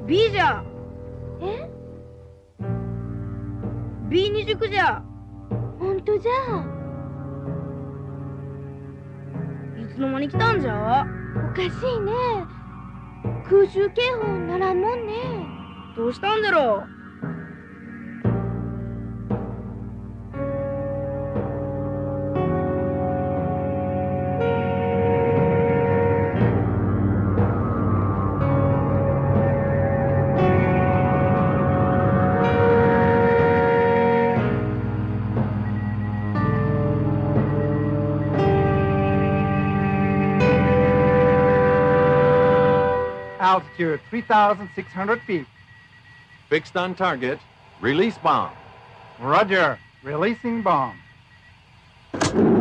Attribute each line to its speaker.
Speaker 1: B じゃ。
Speaker 2: え？
Speaker 1: B29じゃ。
Speaker 2: ほんとじゃ。
Speaker 1: いつの間に来たんじゃ。
Speaker 2: おかしいね。空襲警報ならんもんね。
Speaker 1: どうしたんだろう。
Speaker 3: Altitude 3,600 feet.
Speaker 4: Fixed on target. Release bomb.
Speaker 3: Roger. Releasing bomb.